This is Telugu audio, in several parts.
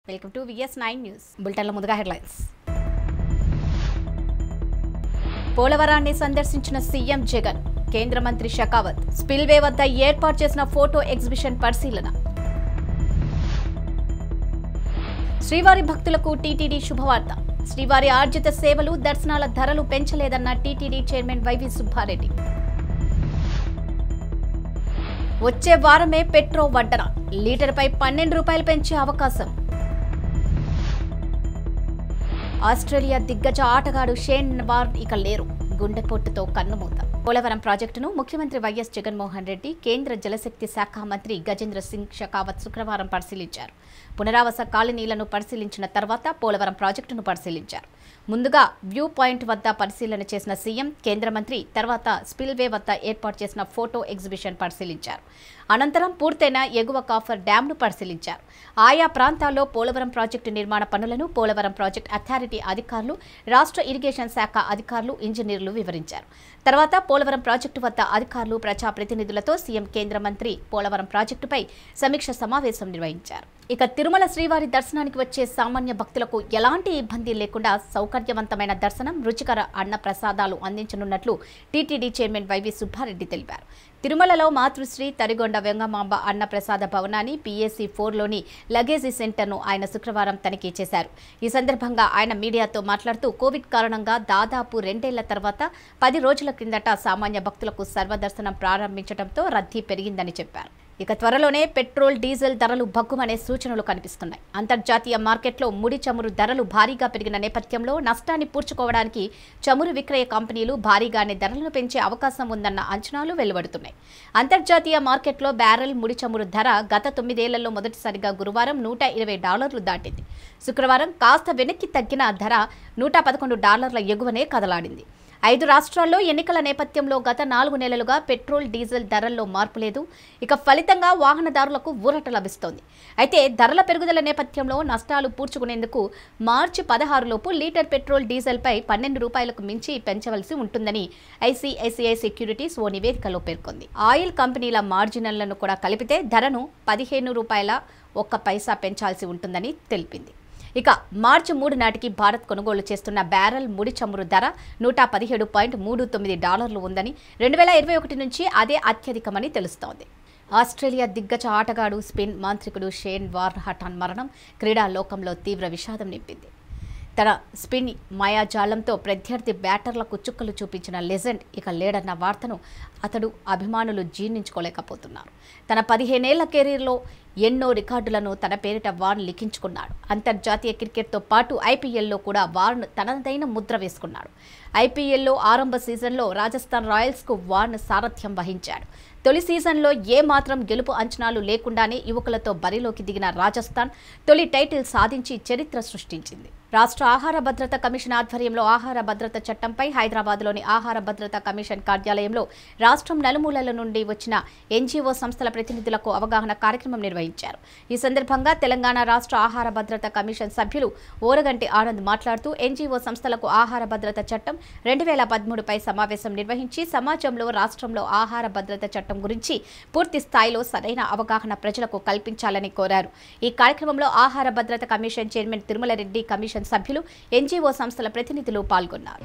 వెల్కమ్ టు VS9 న్యూస్ బులెటిన్ల ముందుగా హెడ్లైన్స్. పోలవరాన్ని సందర్శించిన సీఎం జగన్, కేంద్ర మంత్రి షెకావత్, స్పిల్వే వద్ద ఏర్పాటు చేసిన ఫోటో ఎగ్జిబిషన్ పరిశీలన. శ్రీవారి భక్తులకు టీటీడీ శుభవార్త. శ్రీవారి ఆర్జిత సేవలు, దర్శనాల ధరలు పెంచలేదన్న టీటీడీ చైర్మన్ వైవి సుబ్బారెడ్డి. వచ్చే వారమే పెట్రోల్ వడ్డన, లీటర్పై 12 రూపాయలు పెంచే అవకాశం. ఆస్ట్రేలియా దిగ్గజ ఆటగాడు షేన్ వార్న్ ఇక లేరు, గుండెపోటుతో కన్నుమూత. పోలవరం ప్రాజెక్టును ముఖ్యమంత్రి వైఎస్ జగన్మోహన్ రెడ్డి, కేంద్ర జలశక్తి శాఖ మంత్రి గజేంద్ర సింగ్ షెకావత్ శుక్రవారం పరిశీలించారు. పునరావాస కాలనీలను పరిశీలించిన తర్వాత పోలవరం ప్రాజెక్టును పరిశీలించారు. ముందుగా వ్యూ పాయింట్ వద్ద పరిశీలన చేసిన సీఎం, కేంద్ర మంత్రి తర్వాత స్పిల్వే వద్ద ఏర్పాటు చేసిన ఫోటో ఎగ్జిబిషన్ పరిశీలించారు. అనంతరం పూర్తయిన ఎగువ కాఫర్ డ్యాంను పరిశీలించారు. ఆయా ప్రాంతాల్లో పోలవరం ప్రాజెక్టు నిర్మాణ పనులను పోలవరం ప్రాజెక్టు అథారిటీ అధికారులు, రాష్ట్ర ఇరిగేషన్ శాఖ అధికారులు, ఇంజనీర్లు వివరించారు. తర్వాత పోలవరం ప్రాజెక్టు వద్ద అధికారులు, ప్రజాప్రతినిధులతో సీఎం, కేంద్ర మంత్రి పోలవరం ప్రాజెక్టుపై సమీక్ష సమావేశం నిర్వహించారు. ఇక తిరుమల శ్రీవారి దర్శనానికి వచ్చే సామాన్య భక్తులకు ఎలాంటి ఇబ్బంది లేకుండా సౌకర్యవంతమైన దర్శనం, రుచికర అన్న ప్రసాదాలు అందించనున్నట్లు టీటీడీ చైర్మన్ వైవి సుబ్బారెడ్డి తెలిపారు. తిరుమలలో మాతృశ్రీ తరిగొండ వెంగమాంబ అన్న ప్రసాద భవనాన్ని, PAC 4లోని లగేజీ సెంటర్ను ఆయన శుక్రవారం తనిఖీ చేశారు. ఈ సందర్భంగా ఆయన మీడియాతో మాట్లాడుతూ, కోవిడ్ కారణంగా దాదాపు 2 ఏళ్ల తర్వాత 10 రోజుల కిందట సామాన్య భక్తులకు సర్వదర్శనం ప్రారంభించడంతో రద్దీ పెరిగిందని చెప్పారు. ఇక త్వరలోనే పెట్రోల్, డీజిల్ ధరలు భగ్గుమనే సూచనలు కనిపిస్తున్నాయి. అంతర్జాతీయ మార్కెట్లో ముడి చమురు ధరలు భారీగా పెరిగిన నేపథ్యంలో నష్టాన్ని పూడ్చుకోవడానికి చమురు విక్రయ కంపెనీలు భారీగానే ధరలను పెంచే అవకాశం ఉందన్న అంచనాలు వెలువడుతున్నాయి. అంతర్జాతీయ మార్కెట్లో బ్యారెల్ ముడి చమురు ధర గత 9 ఏళ్లలో మొదటిసారిగా గురువారం $120 దాటింది. శుక్రవారం కాస్త వెనక్కి తగ్గిన ధర $111 ఎగువనే కదలాడింది. 5 రాష్ట్రాల్లో ఎన్నికల నేపథ్యంలో గత 4 నెలలుగా పెట్రోల్, డీజిల్ ధరల్లో మార్పు లేదు. ఇక ఫలితంగా వాహనదారులకు ఊరట లభిస్తోంది. అయితే ధరల పెరుగుదల నేపథ్యంలో నష్టాలు పూడ్చుకునేందుకు మార్చి 16 లోపు లీటర్ పెట్రోల్, డీజిల్పై 12 రూపాయలకు మించి పెంచవలసి ఉంటుందని ICICI సెక్యూరిటీస్ ఓ నివేదికలో పేర్కొంది. ఆయిల్ కంపెనీల మార్జినలను కూడా కలిపితే ధరను 15 రూపాయల 1 పైసా పెంచాల్సి ఉంటుందని తెలిపింది. ఇక మార్చి 3 నాటికి భారత్ కొనుగోలు చేస్తున్న బ్యారెల్ ముడి చమురు ధర $117.39 ఉందని, 2021 నుంచి అదే అత్యధికమని తెలుస్తోంది. ఆస్ట్రేలియా దిగ్గజ ఆటగాడు, స్పిన్ మాంత్రికుడు షేన్ వార్న్ హఠాన్ మరణం క్రీడా లోకంలో తీవ్ర విషాదం నింపింది. తన స్పిన్ మాయాజాలంతో ప్రత్యర్థి బ్యాటర్లకు చుక్కలు చూపించిన లెజెండ్ ఇక లేడన్న వార్తను అతడు, అభిమానులు జీర్ణించుకోలేకపోతున్నారు. తన 15 ఏళ్ల కెరీర్లో ఎన్నో రికార్డులను తన పేరిట వార్న్ లిఖించుకున్నాడు. అంతర్జాతీయ క్రికెట్తో పాటు IPLలో కూడా వార్న్ తనదైన ముద్ర వేసుకున్నాడు. IPLలో ఆరంభ సీజన్లో రాజస్థాన్ రాయల్స్కు వార్న్ సారథ్యం వహించాడు. తొలి సీజన్లో ఏమాత్రం గెలుపు అంచనాలు లేకుండానే యువకులతో బరిలోకి దిగిన రాజస్థాన్ తొలి టైటిల్ సాధించి చరిత్ర సృష్టించింది. రాష్ట్ర ఆహార భద్రత కమిషన్ ఆధ్వర్యంలో ఆహార భద్రత చట్టంపై హైదరాబాద్లోని ఆహార భద్రత కమిషన్ కార్యాలయంలో రాష్ట్రం నలుమూలల నుండి వచ్చిన NGO సంస్థల ప్రతినిధులకు అవగాహన కార్యక్రమం నిర్వహించారు. ఈ సందర్భంగా తెలంగాణ రాష్ట్ర ఆహార భద్రత కమిషన్ సభ్యులు ఓరగంటి ఆనంద్ మాట్లాడుతూ, NGO సంస్థలకు ఆహార భద్రత చట్టం 2013పై సమావేశం నిర్వహించి సమాజంలో, రాష్ట్రంలో ఆహార భద్రత చట్టం గురించి పూర్తి స్థాయిలో సరైన అవగాహన ప్రజలకు కల్పించాలని కోరారు. ఈ కార్యక్రమంలో ఆహార భద్రత commission chairman Tirumala Reddy, commission సభ్యులు, NGO సంస్థల ప్రతినిధులు పాల్గొన్నారు.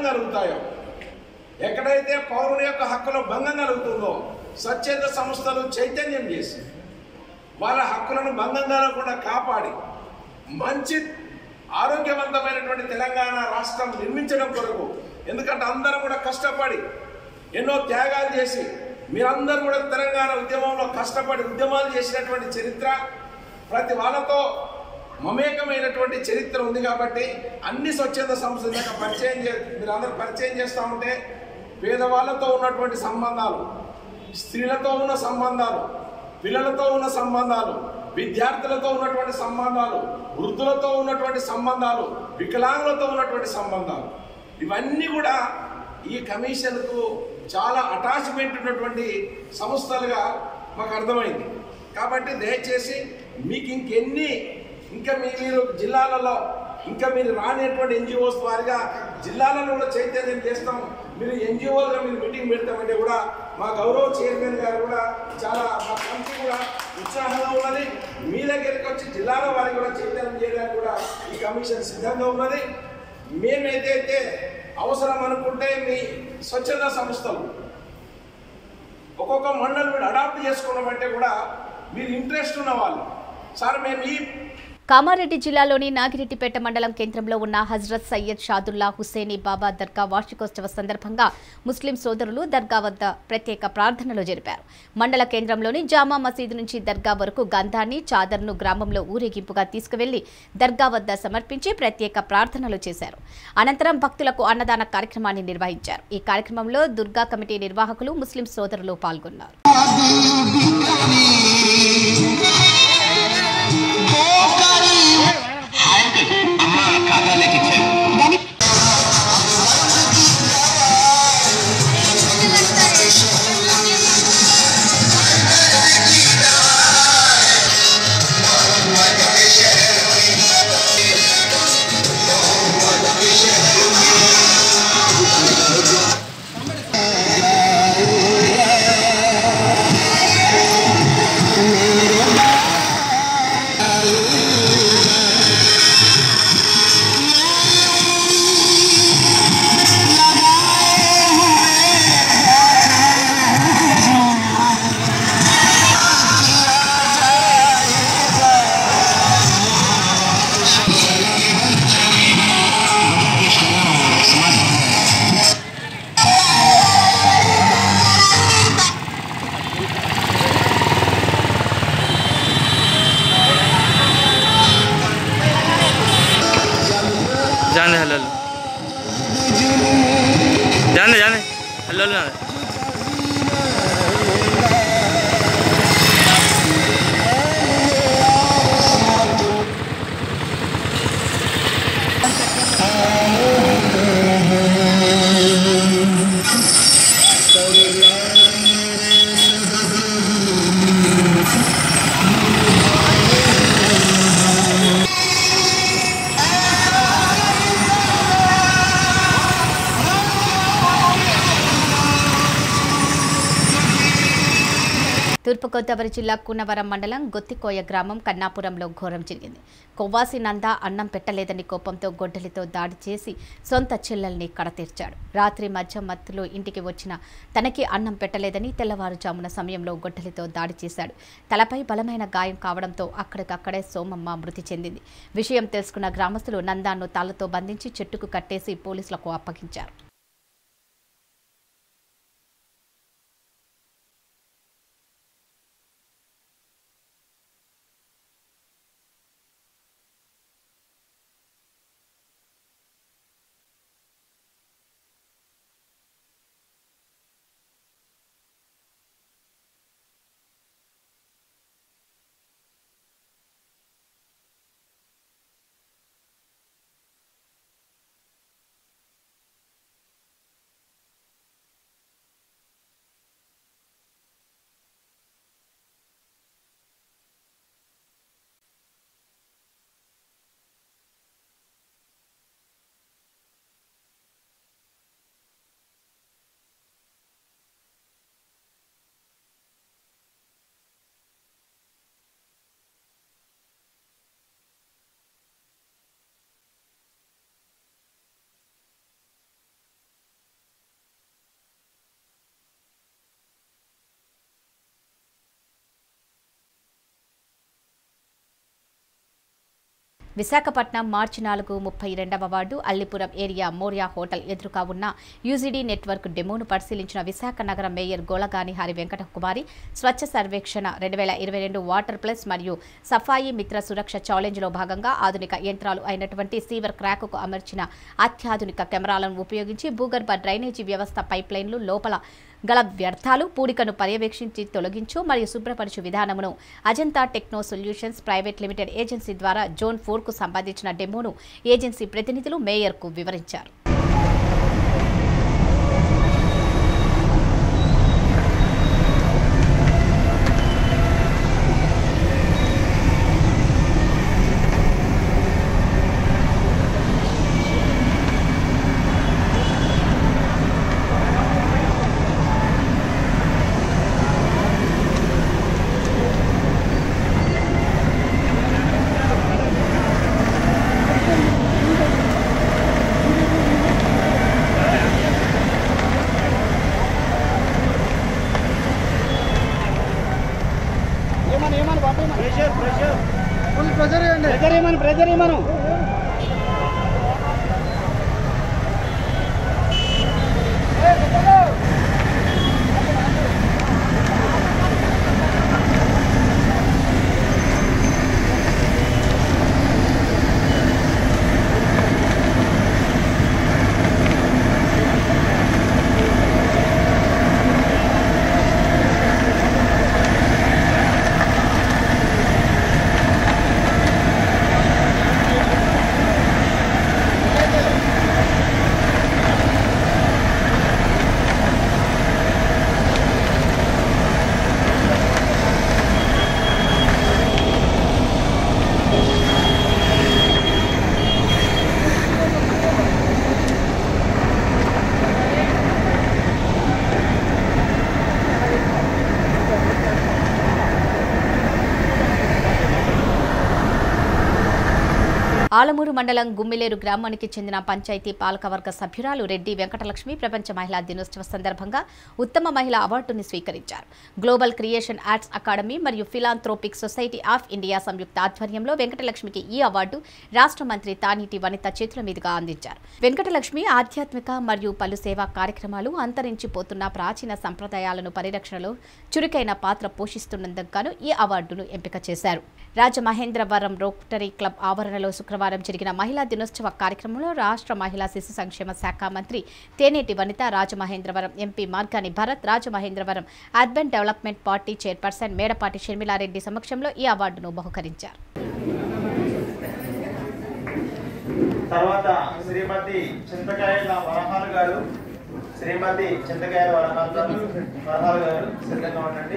ఎక్కడైతే పౌరుని యొక్క హక్కులు భంగం కలుగుతుందో స్వచ్ఛంద సంస్థలు చైతన్యం చేసి వాళ్ళ హక్కులను భంగం కలగకుండా కాపాడి మంచి ఆరోగ్యవంతమైనటువంటి తెలంగాణ రాష్ట్రం నిర్మించడం కొరకు, ఎందుకంటే అందరూ కూడా కష్టపడి ఎన్నో త్యాగాలు చేసి మీరందరూ కూడా తెలంగాణ ఉద్యమంలో కష్టపడి ఉద్యమాలు చేసినటువంటి చరిత్ర, ప్రతి వాళ్ళతో మమేకమైనటువంటి చరిత్ర ఉంది. కాబట్టి అన్ని స్వచ్ఛంద సంస్థల మీరందరూ పరిచయం చేస్తూ ఉంటే పేదవాళ్ళతో ఉన్నటువంటి సంబంధాలు, స్త్రీలతో ఉన్న సంబంధాలు, పిల్లలతో ఉన్న సంబంధాలు, విద్యార్థులతో ఉన్నటువంటి సంబంధాలు, వృద్ధులతో ఉన్నటువంటి సంబంధాలు, వికలాంగులతో ఉన్నటువంటి సంబంధాలు, ఇవన్నీ కూడా ఈ కమిషన్కు చాలా అటాచ్మెంట్ ఉన్నటువంటి సంస్థలుగా మాకు అర్థమైంది. కాబట్టి దయచేసి మీకు ఇంకా మీరు జిల్లాలలో ఇంకా మీరు రానిటువంటి NGOs వారిగా జిల్లాలను కూడా చైతన్యం చేస్తాం. మీరు NGOలుగా మీరు మీటింగ్ పెడతామంటే కూడా మా గౌరవ చైర్మన్ గారు కూడా చాలా, మా కమిటీ కూడా ఉత్సాహంగా ఉన్నది. మీ దగ్గరికి వచ్చి జిల్లాల వారికి కూడా చైతన్యం కమిషన్ సిద్ధంగా ఉన్నది. మేము ఏదైతే అవసరం అనుకుంటే మీ స్వచ్ఛంద సంస్థలు ఒక్కొక్క మండలం మీరు అడాప్ట్ చేసుకోవడం కూడా మీరు ఇంట్రెస్ట్ ఉన్న వాళ్ళు సార్ మేము ఈ కామారెడ్డి జిల్లాలోని నాగిరెడ్డిపేట మండలం కేంద్రంలో ఉన్న హజ్రత్ సయ్యద్ షాదుల్లా హుస్సేనీ బాబా దర్గా వార్షికోత్సవ సందర్భంగా ముస్లిం సోదరులు దర్గా వద్ద ప్రత్యేక ప్రార్థనలు జరిపారు. మండల కేంద్రంలోని జామా మసీదు నుంచి దర్గా వరకు గంధాన్ని చాదర్ను గ్రామంలో ఊరేగింపుగా తీసుకువెళ్లి దర్గా వద్ద సమర్పించి ప్రత్యేక ప్రార్థనలు చేశారు. అనంతరం భక్తులకు అన్నదాన కార్యక్రమాన్ని నిర్వహించారు. ఈ కార్యక్రమంలో దుర్గా కమిటీ నిర్వాహకులు ముస్లిం సోదరులు పాల్గొన్నారు. जाने हल्ला जाने जाने हल्ला ना తూర్పుగోదావరి జిల్లా కూనవరం మండలం గొత్తికోయ గ్రామం కన్నాపురంలో ఘోరం జరిగింది. కొవ్వాసి నంద అన్నం పెట్టలేదని కోపంతో గొడ్డలితో దాడి చేసి సొంత చెల్లెల్ని కడతీర్చాడు. రాత్రి మధ్య మత్తులో ఇంటికి వచ్చిన తనకి అన్నం పెట్టలేదని తెల్లవారుజామున సమయంలో గొడ్డలితో దాడి చేశాడు. తలపై బలమైన గాయం కావడంతో అక్కడికక్కడే సోమమ్మ మృతి చెందింది. విషయం తెలుసుకున్న గ్రామస్తులు నందాను తాళ్లతో బంధించి చెట్టుకు కట్టేసి పోలీసులకు అప్పగించారు. విశాఖపట్నం మార్చి 4 32వ ward Allipuram area Moriya hotel ఎదురుగా ఉన్న యూజీడీ నెట్వర్క్ డెమోను పరిశీలించిన విశాఖ నగర mayor Golagani Hari Venkata Kumari Swachh Survekshan 2022 water plus మరియు సఫాయి మిత్ర సురక్ష ఛాలెంజ్లో భాగంగా ఆధునిక యంత్రాలు అయినటువంటి సీవర్ క్రాక్కు అమర్చిన అత్యాధునిక కెమెరాలను ఉపయోగించి భూగర్భ డ్రైనేజీ వ్యవస్థ పైప్లైన్లు లోపల గల వ్యర్థాలు పూడికను పర్యవేక్షించి తొలగించు మరియు శుభ్రపరచు విధానమును Ajanta techno solutions private limited agency ద్వారా జోన్ 4కు సంబంధించిన డెమోను ఏజెన్సీ ప్రతినిధులు మేయర్కు వివరించారు. ప్రెజర్ మనం ఆలమూరు మండలం గుమ్మిలేరు గ్రామానికి చెందిన పంచాయతీ పాలకవర్గ సభ్యురాలు రెడ్డి వెంకటలక్ష్మి ప్రపంచ మహిళా దినోత్సవ సందర్భంగా ఉత్తమ మహిళా అవార్డుని స్వీకరించారు. గ్లోబల్ క్రియేషన్ ఆర్ట్స్ అకాడమీ మరియు ఫిలాంథ్రోపిక్ సొసైటీ ఆఫ్ ఇండియా సంయుక్త ఆధ్వర్యంలో వెంకటలక్ష్మికి ఈ అవార్డు రాష్ట్ర మంత్రి తానేటి వనిత చేతుల మీదుగా అందించారు. వెంకటలక్ష్మి ఆధ్యాత్మిక మరియు పలు సేవా కార్యక్రమాలు అంతరించిపోతున్న ప్రాచీన సంప్రదాయాలను పరిరక్షణలో చురుకైన పాత్ర పోషిస్తున్నందుకు గాను ఈ అవార్డును ఎంపిక చేశారు. రాజమహేంద్రవరం రోటరీ క్లబ్ ఆవరణలో శుక్రవారం జరిగిన మహిళా దినోత్సవ కార్యక్రమంలో రాష్ట్ర మహిళా శిశు సంక్షేమ శాఖ మంత్రి Taneti Vanitha, Rajamahendravaram MP Margani Bharat, Rajamahendravaram urban development party chairperson Medapati Sharmila Reddy సమక్షంలో ఈ అవార్డును బహుకరించారు. తర్వాత శ్రీమతి చింతకాయల వరహాలు గారు సిద్ధంగా ఉండండి.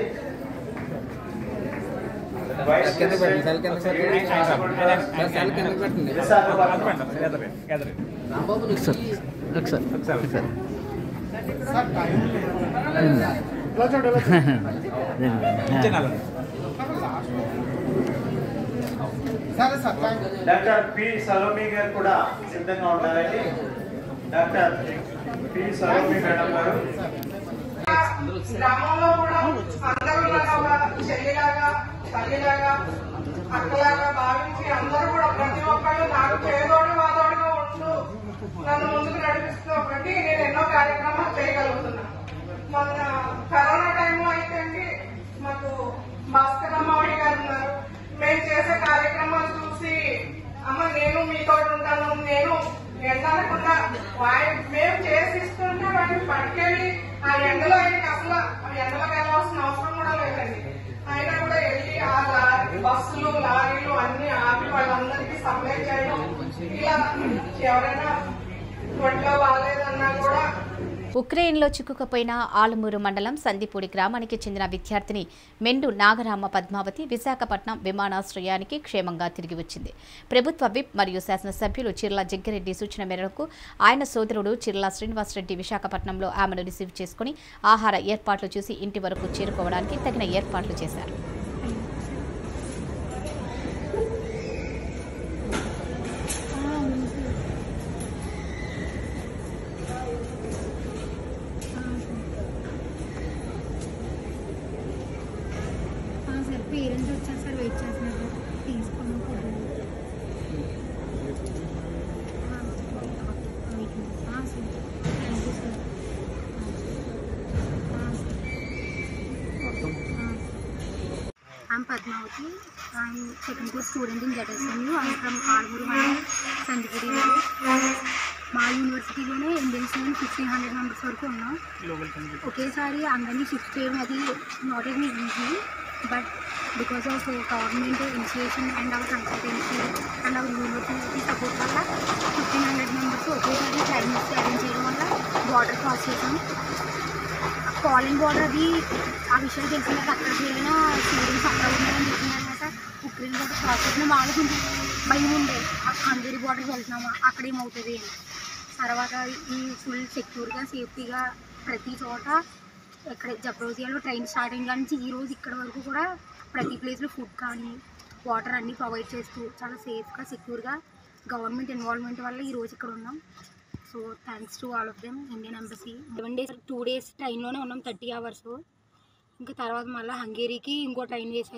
డాక్టర్ పి సలోమి గారు కూడా సిద్ధంగా ఉండాలండి. డాక్టర్ పి సలోమి మేడం గారు గ్రామంలో కూడా అందరూ చెల్లిలాగా తల్లిలాగా అక్కలాగా భావించి అందరూ కూడా ప్రతి ఒక్కళ్ళు నాకు చేదోడు వాదోడుగా ఉంటూ నన్ను ముందుకు నడిపిస్తున్నప్పటికీ నేను ఎన్నో కార్యక్రమాలు చేయగలుగుతున్నా. మొన్న కరోనా టైంలో అయితే మాకు భాస్కరమ్మావి గారు ఉన్నారు. మేము చేసే కార్యక్రమాలు చూసి అమ్మ నేను మీతో ఉంటాను, నేను ఎండకుండా మేము చేసిస్తుంటే వాటిని పట్టుకెళ్ళి ఆ ఎండలో ఆయనకి అసలు ఎండలోకి వెళ్ళాల్సిన అవసరం కూడా లేదండి. అయినా కూడా వెళ్ళి ఆ బస్సులు లారీలు అన్ని ఆపి వాళ్ళందరికీ సప్లై చేయడం, ఇలా ఎవరైనా ఒంట్లో బాగాలేదన్నా కూడా. ఉక్రెయిన్లో చిక్కుకుపోయిన ఆలమూరు మండలం సందిపూడి గ్రామానికి చెందిన విద్యార్థిని మెండు నాగరామ పద్మావతి విశాఖపట్నం విమానాశ్రయానికి క్షేమంగా తిరిగి వచ్చింది. ప్రభుత్వ విప్ మరియు శాసనసభ్యులు చిర్ల జగ్గిరెడ్డి సూచన మేరకు ఆయన సోదరుడు చిర్ల శ్రీనివాసరెడ్డి విశాఖపట్నంలో ఆమెను రిసీవ్ చేసుకుని ఆహార ఏర్పాట్లు చూసి ఇంటి వరకు చేరుకోవడానికి తగిన ఏర్పాట్లు చేశారు. పేరెంట్స్ వచ్చారు సార్, వెయిట్ చేస్తున్నారు. తీసుకున్నాం photo. I'm Padmavati. I'm second year student in ZSMU. I'm from Almuru, Sandipudi. మా యూనివర్సిటీలోనే ఇండియన్స్ 1500 మెంబర్స్ వరకు ఉన్నాం. ఒకేసారి అందరినీ షిఫ్ట్ చేయడం అది not any easy, but because of government initiation and our consultancy and our university support వల్ల 1500 మెంబర్స్ ఒకేసారి ట్రైనింగ్స్ అరేంజ్ చేయడం వల్ల బార్డర్ క్రాస్ చేసాం. పోలింగ్ బార్డర్ అది ఆ విషయం తెలిసిన అక్కడికి వెళ్ళిన స్టూడెంట్స్ అక్కడ ఉన్నారని చెప్పిన తర్వాత ఉక్రెయిన్ బార్డర్ క్రాస్ చేసిన వాళ్ళు కొంచెం భయం ఉండే, హంగరీ బార్డర్కి వెళ్తున్నామా అక్కడ ఏమవుతుంది అని. తర్వాత ఈ ఫుల్ సెక్యూర్గా సేఫ్టీగా ప్రతి చోట ఇక్కడ జబ్రోజియాలో ట్రైన్ స్టార్ట్ అయిన నుంచి ఈ రోజు ఇక్కడ వరకు కూడా ప్రతి ప్లేస్లో ఫుడ్ కానీ వాటర్ అన్నీ ప్రొవైడ్ చేస్తూ చాలా సేఫ్గా సెక్యూర్గా గవర్నమెంట్ ఇన్వాల్వ్మెంట్ వల్ల ఈరోజు ఇక్కడ ఉన్నాం. So thanks to all of them. Indian embassy 7 days 2 days ట్రైన్లోనే ఉన్నాం, 30 hours. ఇంకా తర్వాత మళ్ళీ హంగేరీకి ఇంకో ట్రైన్ వేశారు.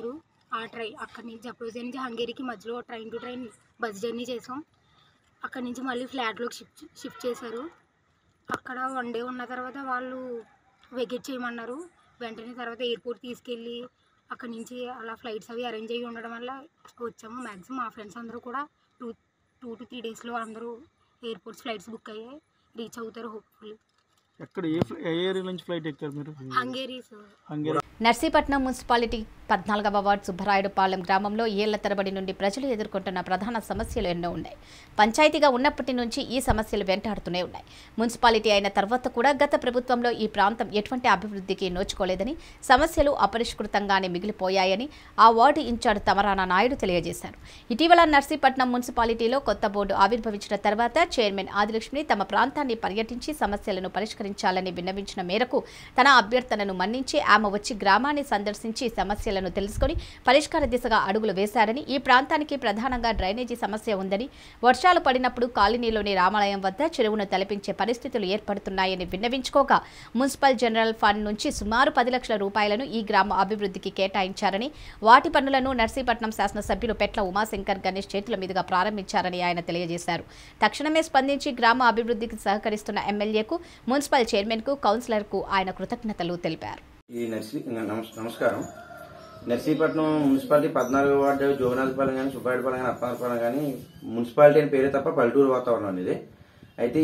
ఆ అక్కడి నుంచి జప్రోజియా నుంచి హంగేరీకి మధ్యలో train to train bus journey చేసాం. అక్కడి నుంచి మళ్ళీ ఫ్లాట్లోకి షిఫ్ట్ చేశారు. అక్కడ 1 డే ఉన్న తర్వాత వాళ్ళు వెకేట్ చేయమన్నారు. వెంటనే తర్వాత ఎయిర్పోర్ట్ తీసుకెళ్ళి అక్కడి నుంచి అలా ఫ్లైట్స్ అవి అరేంజ్ అయ్యి ఉండడం వల్ల వచ్చాము. మ్యాక్సిమం మా ఫ్రెండ్స్ అందరూ కూడా 2 to 3 డేస్లో అందరూ ఎయిర్పోర్ట్స్ ఫ్లైట్స్ బుక్ అయ్యాయి, రీచ్ అవుతారు హోప్ఫుల్లీ. ఎక్కడ ఏ ఏరియా నుంచి ఫ్లైట్ ఎక్కారు మీరు? Hungary sir. Hungary. Narsipatnam municipality 14వ వార్డు సుబ్బరాయుడుపాలెం గ్రామంలో ఏళ్ల తరబడి నుండి ప్రజలు ఎదుర్కొంటున్న ప్రధాన సమస్యలు ఎన్నో ఉన్నాయి. పంచాయతీగా ఉన్నప్పటి నుంచి ఈ సమస్యలు వెంటాడుతూనే ఉన్నాయి. మున్సిపాలిటీ అయిన తర్వాత కూడా గత ప్రభుత్వంలో ఈ ప్రాంతం ఎటువంటి అభివృద్ధికి నోచుకోలేదని, సమస్యలు అపరిష్కృతంగానే మిగిలిపోయాయని ఆ వార్డు ఇన్ఛార్జ్ తమరాన నాయుడు తెలియజేశారు. ఇటీవల నర్సీపట్నం మున్సిపాలిటీలో కొత్త బోర్డు ఆవిర్భవించిన తర్వాత చైర్మన్ ఆదిలక్ష్మి తమ ప్రాంతాన్ని పర్యటించి సమస్యలను పరిష్కరించాలని విన్నవించిన మేరకు తన అభ్యర్థనను మన్నించి ఆమె వచ్చి గ్రామాన్ని సందర్శించి సమస్యలను తెలుసుకుని పరిష్కార దిశగా అడుగులు వేశారని, ఈ ప్రాంతానికి ప్రధానంగా డ్రైనేజీ సమస్య ఉందని, వర్షాలు పడినప్పుడు కాలనీలోని రామాలయం వద్ద చెరువును తలపించే పరిస్థితులు ఏర్పడుతున్నాయని విన్నవించుకోగా మున్సిపల్ జనరల్ ఫండ్ నుంచి సుమారు 10 లక్షల రూపాయలను ఈ గ్రామ అభివృద్ధికి కేటాయించారని, వాటి పనులను నర్సీపట్నం శాసనసభ్యులు పెట్ల ఉమాశంకర్ గణేష్ చేతుల మీదుగా ప్రారంభించారని ఆయన తెలియజేశారు. తక్షణమే స్పందించి గ్రామ అభివృద్ధికి సహకరిస్తున్న ఎమ్మెల్యేకు, మున్సిపల్ చైర్మన్కు, కౌన్సిలర్కు ఆయన కృతజ్ఞతలు తెలిపారు. నమస్కారం. నర్సీపట్నం మున్సిపాలిటీ 14వ వార్డు జోగనాథపాలెం కానీ, సుబ్బారెడ్డిపాలెం కానీ, అప్పనపాలెం కానీ మున్సిపాలిటీ అని పేరే తప్ప పల్లెటూరు వాతావరణం అనేది. అయితే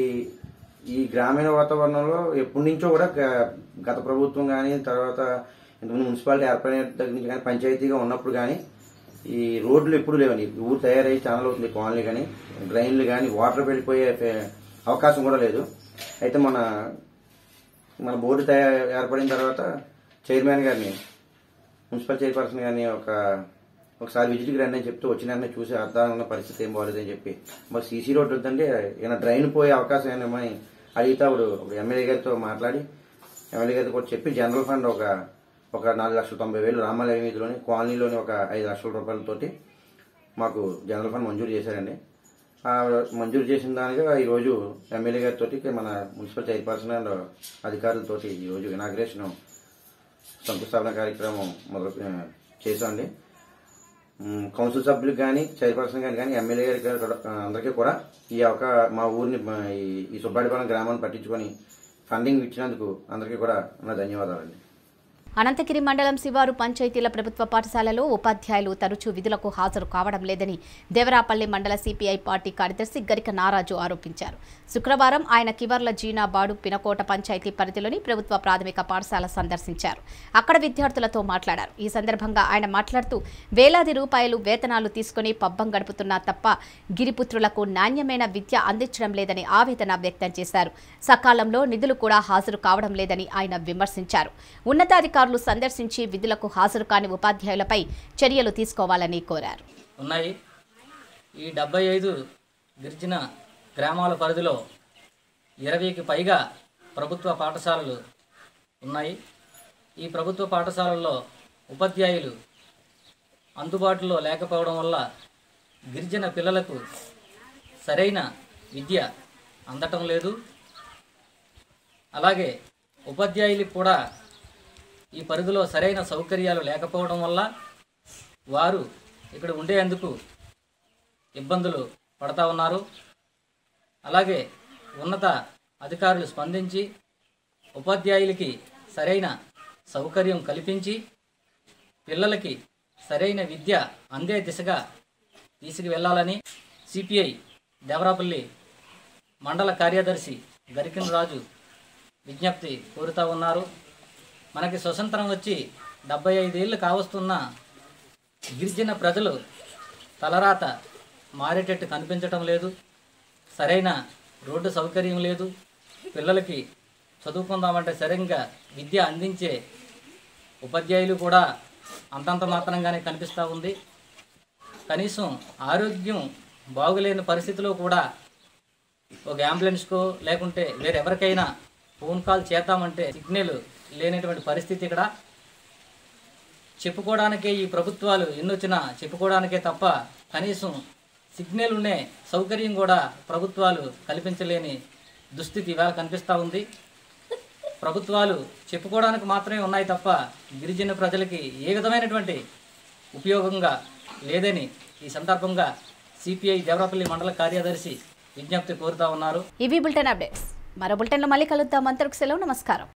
ఈ గ్రామీణ వాతావరణంలో ఎప్పటి నుంచో కూడా గత ప్రభుత్వం కానీ, తర్వాత ఇంతకుముందు మున్సిపాలిటీ ఏర్పడిన దగ్గర నుంచి కానీ, పంచాయతీగా ఉన్నప్పుడు కానీ ఈ రోడ్లు ఎప్పుడు లేవండి. ఊరు తయారయ్యి చాలా అవుతుంది. కాలనీ కానీ, డ్రైన్లు కానీ, వాటర్ వెళ్ళిపోయే అవకాశం కూడా లేదు. అయితే మన బోర్డు ఏర్పడిన తర్వాత చైర్మన్ గారిని, మున్సిపల్ చైర్పర్సన్ గారిని ఒకసారి విజిట్కి రండి అని చెప్తూ వచ్చిన చూసి అర్థం ఉన్న పరిస్థితి ఏం బాగోలేదని చెప్పి, మరి సీసీ రోడ్డు వద్దంటే ఏమైనా డ్రైన్ పోయే అవకాశం ఏమని అడిగితే అప్పుడు ఎమ్మెల్యే గారితో మాట్లాడి, ఎమ్మెల్యే గారితో కూడా చెప్పి జనరల్ ఫండ్ ఒక 4,90,000 రామాలయం వీధిలోని కాలనీలోని ఒక 5 లక్షల రూపాయలతోటి మాకు జనరల్ ఫండ్ మంజూరు చేశారండి. మంజూరు చేసిన దానిగా ఈరోజు ఎమ్మెల్యే గారితో మన మున్సిపల్ చైర్పర్సన్ అండ్ అధికారులతో ఈరోజు ఇనాగ్రేషన్ శంకుస్థాపన కార్యక్రమం చేశామండి. కౌన్సిల్ సభ్యులకు కానీ, చైర్పర్సన్ గారికి కానీ, ఎమ్మెల్యే గారికి అందరికీ కూడా మా ఊరిని ఈ సుబ్బారెడ్డిపాలెం గ్రామాన్ని పట్టించుకొని ఫండింగ్ ఇచ్చినందుకు అందరికీ కూడా నా ధన్యవాదాలండి. అనంతగిరి మండలం శివారు పంచాయతీల ప్రభుత్వ పాఠశాలలో ఉపాధ్యాయులు తరచూ విధులకు హాజరు కావడం లేదని దేవరాపల్లి మండల సిపిఐ పార్టీ కార్యదర్శి గరిక నారాజు ఆరోపించారు. శుక్రవారం ఆయన కివర్ల జీనాబాడు పినకోట పంచాయతీ పరిధిలోని ప్రభుత్వ ప్రాథమిక పాఠశాల సందర్శించారు. అక్కడ విద్యార్థులతో మాట్లాడారు. ఈ సందర్భంగా ఆయన మాట్లాడుతూ వేలాది రూపాయలు వేతనాలు తీసుకుని పబ్బం గడుపుతున్నా తప్ప గిరిపుత్రులకు నాణ్యమైన విద్య అందించడం లేదని ఆవేదన వ్యక్తం చేశారు. సకాలంలో నిధులు కూడా హాజరు కావడం లేదని ఆయన విమర్శించారు. ఉన్నతాధికారులు సందర్శించి విధులకు హాజరు కాని ఉపాధ్యాయులపై చర్యలు తీసుకోవాలని కోరారు. ఉన్నాయి. ఈ 75 గిరిజన గ్రామాల పరిధిలో 20కి పైగా ప్రభుత్వ పాఠశాలలు ఉన్నాయి. ఈ ప్రభుత్వ పాఠశాలల్లో ఉపాధ్యాయులు అందుబాటులో లేకపోవడం వల్ల గిరిజన పిల్లలకు సరైన విద్య అందటం లేదు. అలాగే ఉపాధ్యాయులకు కూడా ఈ పరిధిలో సరైన సౌకర్యాలు లేకపోవడం వల్ల వారు ఇక్కడ ఉండేందుకు ఇబ్బందులు పడతా ఉన్నారు. అలాగే ఉన్నత అధికారులు స్పందించి ఉపాధ్యాయులకి సరైన సౌకర్యం కల్పించి పిల్లలకి సరైన విద్య అందే దిశగా తీసుకువెళ్లాలని సిపిఐ దేవరాపల్లి మండల కార్యదర్శి గరికిన రాజు విజ్ఞప్తి కోరుతూ ఉన్నారు. మనకి స్వతంత్రం వచ్చి 75 ఏళ్ళు కావస్తున్న గిరిజన ప్రజలు తలరాత మారేటట్టు కనిపించటం లేదు. సరైన రోడ్డు సౌకర్యం లేదు. పిల్లలకి చదువుకుందామంటే సరిగ్గా విద్య అందించే ఉపాధ్యాయులు కూడా అంతంత మాత్రంగానే కనిపిస్తూ ఉంది. కనీసం ఆరోగ్యం బాగులేని పరిస్థితిలో కూడా ఒక అంబులెన్స్కో లేకుంటే వేరెవరికైనా ఫోన్ కాల్ చేద్దామంటే సిగ్నల్ లేనటువంటి పరిస్థితి ఇక్కడ. చెప్పుకోవడానికే ఈ ప్రభుత్వాలు ఎన్నొచ్చినా చెప్పుకోవడానికే తప్ప కనీసం సిగ్నల్ ఉండే సౌకర్యం కూడా ప్రభుత్వాలు కల్పించలేని దుస్థితి ఇవాళ కనిపిస్తూ ఉంది. ప్రభుత్వాలు చెప్పుకోవడానికి మాత్రమే ఉన్నాయి తప్ప గిరిజన ప్రజలకి ఏ విధమైనటువంటి ఉపయోగంగా లేదని ఈ సందర్భంగా సిపిఐ దేవరపల్లి మండల కార్యదర్శి విజ్ఞప్తి కోరుతా ఉన్నారు. ఇవి బులెటిన్ అప్డేట్స్. మరో బులెటిన్లో మళ్ళీ కలుద్దాం. అంతవరకు సెలవు. నమస్కారం.